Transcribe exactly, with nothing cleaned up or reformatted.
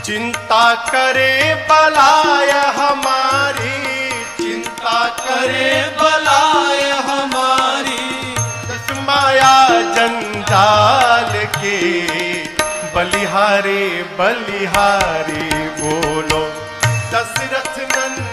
चिंता करे बलाय हमारी, चिंता करे बलाय हमारी, दस माया जंजाल के बलिहारे बलिहारी बोलो दशरथ नंदन